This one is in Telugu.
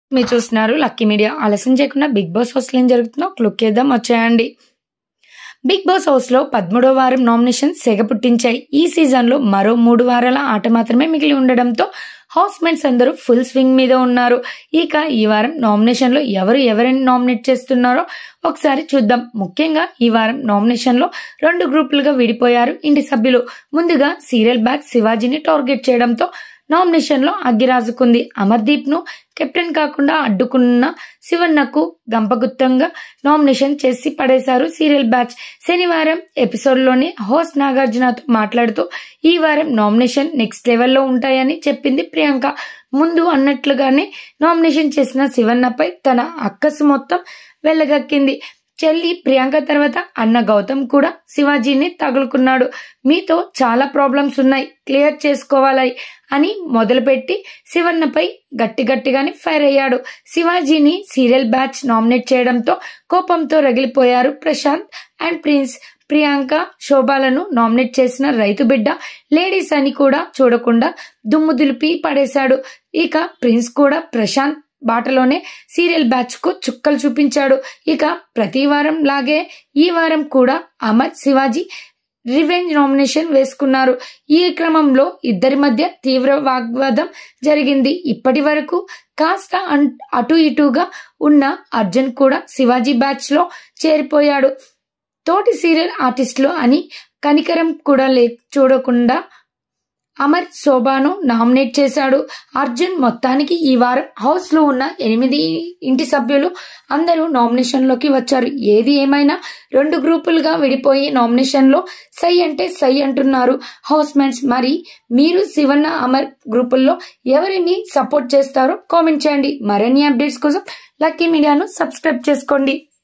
మీరు చూస్తున్నారు లక్కీ మీడియా. ఆలస్యం చేయకుండా బిగ్ బాస్ హౌస్ లో ఏం జరుగుతుందో క్లుక్ చేద్దాం, వచ్చేయండి. బిగ్ బాస్ హౌస్ లో 13వ వారం నామినేషన్ సెగ పుట్టించాయి. ఈ సీజన్ లో మరో 3 వారాల ఆట మాత్రమే మిగిలి ఉండడంతో హౌస్ మేట్స్ అందరూ ఫుల్ స్వింగ్ మీద ఉన్నారు. ఇక ఈ వారం నామినేషన్ లో ఎవరిని నామినేట్ చేస్తున్నారో ఒకసారి చూద్దాం. ముఖ్యంగా ఈ వారం నామినేషన్ లో 2 గ్రూపులుగా విడిపోయారు ఇంటి సభ్యులు. ముందుగా సీరియల్ బ్యాక్ శివాజీని టార్గెట్ చేయడంతో నామినేషన్ లో అగ్గిరాజుకుంది. అమర్దీప్ ను కెప్టెన్ కాకుండా అడ్డుకున్న శివన్నకు గంపగుత్తంగా నామినేషన్ చేసి పడేశారు సీరియల్ బ్యాచ్. శనివారం ఎపిసోడ్ లోనే హోస్ట్ నాగార్జునతో మాట్లాడుతూ ఈ వారం నామినేషన్ నెక్స్ట్ లెవెల్లో ఉంటాయని చెప్పింది ప్రియాంక. ముందు అన్నట్లుగానే నామినేషన్ చేసిన శివన్నపై తన అక్కసు మొత్తం వెళ్లగక్కింది. చెల్లి ప్రియాంక తర్వాత అన్న గౌతమ్ కూడా శివాజీని తగులుకున్నాడు. మీతో చాలా ప్రాబ్లమ్స్ ఉన్నాయి, క్లియర్ చేసుకోవాలి అని మొదలుపెట్టి శివన్నపై గట్టిగానే ఫైర్ అయ్యాడు. శివాజీని సీరియల్ బ్యాచ్ నామినేట్ చేయడంతో కోపంతో రగిలిపోయారు ప్రశాంత్ అండ్ ప్రిన్స్. ప్రియాంక శోభాలను నామినేట్ చేసిన రైతు బిడ్డ లేడీస్ అని కూడా చూడకుండా దుమ్ము దులిపి పడేశాడు. ఇక ప్రిన్స్ కూడా ప్రశాంత్ బాటలోనే సీరియల్ బ్యాచ్ కు చుక్కలు చూపించాడు. ఇక ప్రతి వారం లాగే ఈ వారం కూడా అమర్ శివాజీ రివెంజ్ నామినేషన్ వేసుకున్నారు. ఈ క్రమంలో ఇద్దరి మధ్య తీవ్ర వాగ్వాదం జరిగింది. ఇప్పటి వరకు కాస్త అటు ఇటుగా ఉన్న అర్జున్ కూడా శివాజీ బ్యాచ్ లో చేరిపోయాడు. తోటి సీరియల్ ఆర్టిస్టులు అని కనికరం కూడా చూడకుండా అమర్ శోభాను నామినేట్ చేశాడు. అర్జున్ మొత్తానికి ఈ వారం హౌస్ లో ఉన్న 8 ఇంటి సభ్యులు అందరూ నామినేషన్ లోకి వచ్చారు. ఏది ఏమైనా 2 గ్రూపులుగా విడిపోయి నామినేషన్ లో సై అంటే సై అంటున్నారు హౌస్ మేట్స్. మరి మీరు శివన్న అమర్ గ్రూపుల్లో ఎవరిని సపోర్ట్ చేస్తారో కామెంట్ చేయండి. మరిన్ని అప్డేట్స్ కోసం లక్కీ మీడియాను సబ్స్క్రైబ్ చేసుకోండి.